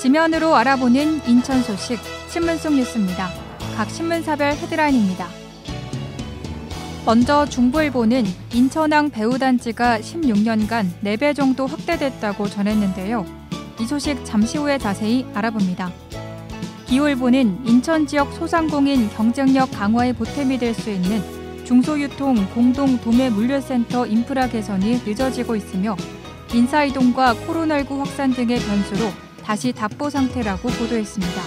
지면으로 알아보는 인천 소식, 신문 속 뉴스입니다. 각 신문사별 헤드라인입니다. 먼저 중부일보는 인천항 배후단지가 16년간 4배 정도 확대됐다고 전했는데요. 이 소식 잠시 후에 자세히 알아봅니다. 기후일보는 인천 지역 소상공인 경쟁력 강화에 보탬이 될 수 있는 중소유통 공동 도매 물류센터 인프라 개선이 늦어지고 있으며 인사이동과 코로나19 확산 등의 변수로 다시 답보 상태라고 보도했습니다.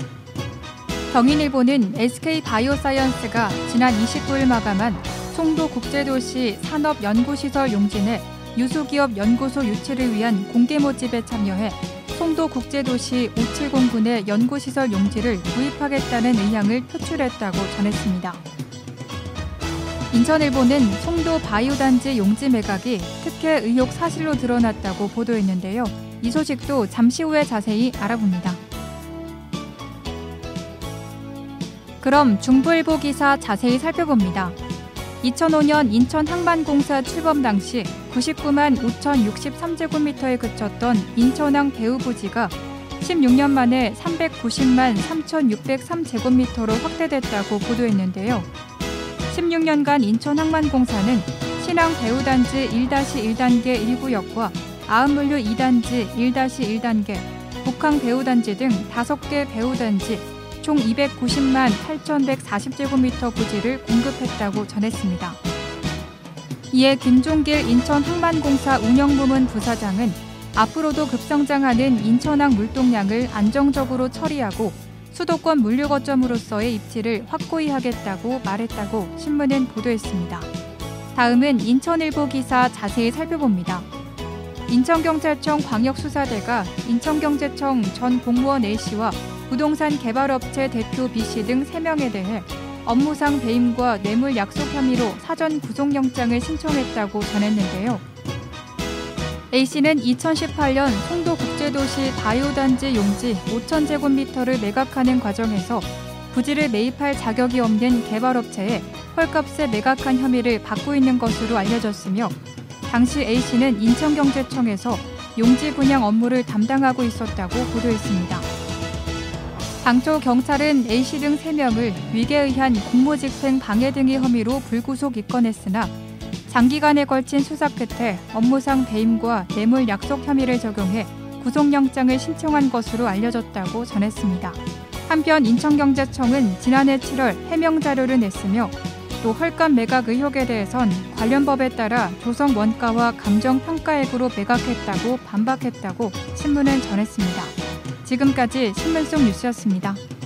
경인일보는 SK바이오사이언스가 지난 29일 마감한 송도 국제도시 산업연구시설 용진에 유수기업 연구소 유치를 위한 공개 모집에 참여해 송도 국제도시 570군의 연구시설 용지를 구입하겠다는 의향을 표출했다고 전했습니다. 인천일보는 송도 바이오단지 용지 매각이 특혜 의혹 사실로 드러났다고 보도했는데요. 이 소식도 잠시 후에 자세히 알아봅니다. 그럼 중부일보 기사 자세히 살펴봅니다. 2005년 인천항만공사 출범 당시 99만 5,063제곱미터에 그쳤던 인천항 배후부지가 16년 만에 390만 3,603제곱미터로 확대됐다고 보도했는데요. 16년간 인천항만공사는 신항 배후단지 1-1단계 1구역과 아흔물류 2단지 1-1단계, 북항 배후단지 등 5개 배후단지 총 290만 8,140제곱미터 부지를 공급했다고 전했습니다. 이에 김종길 인천항만공사 운영부문 부사장은 앞으로도 급성장하는 인천항 물동량을 안정적으로 처리하고 수도권 물류 거점으로서의 입지를 확고히 하겠다고 말했다고 신문은 보도했습니다. 다음은 인천일보 기사 자세히 살펴봅니다. 인천경찰청 광역수사대가 인천경제청 전 공무원 A씨와 부동산 개발업체 대표 B씨 등 3명에 대해 업무상 배임과 뇌물 약속 혐의로 사전 구속영장을 신청했다고 전했는데요. A씨는 2018년 송도국제도시 바이오단지 용지 5,000제곱미터를 매각하는 과정에서 부지를 매입할 자격이 없는 개발업체에 헐값에 매각한 혐의를 받고 있는 것으로 알려졌으며 당시 A씨는 인천경제청에서 용지 분양 업무를 담당하고 있었다고 보도했습니다. 당초 경찰은 A씨 등 3명을 위계에 의한 공무집행 방해 등의 혐의로 불구속 입건했으나 장기간에 걸친 수사 끝에 업무상 배임과 뇌물 약속 혐의를 적용해 구속영장을 신청한 것으로 알려졌다고 전했습니다. 한편 인천경제청은 지난해 7월 해명 자료를 냈으며 또 헐값 매각 의혹에 대해선 관련 법에 따라 조성 원가와 감정평가액으로 매각했다고 반박했다고 신문은 전했습니다. 지금까지 신문 속 뉴스였습니다.